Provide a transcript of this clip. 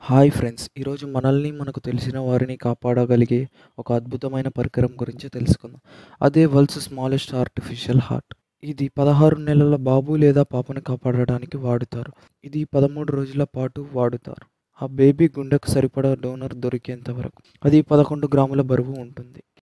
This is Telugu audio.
Hi friends! ఈరోజు మనల్ని, మనకు తెలిసిన వారిని కాపాడగలిగే ఒక అద్భుతమైన పరికరం గురించి తెలుసుకుందాం. అదే వరల్డ్స్ స్మాలెస్ట్ ఆర్టిఫిషియల్ హార్ట్. ఇది 16 నెలల బాబు లేదా పాపని కాపాడడానికి వాడుతారు. ఇది 13 రోజుల పాటు వాడుతారు. ఆ బేబీ గుండెకు సరిపడా డోనర్ దొరికేంత వరకు. అది 11 గ్రాముల బరువు ఉంటుంది.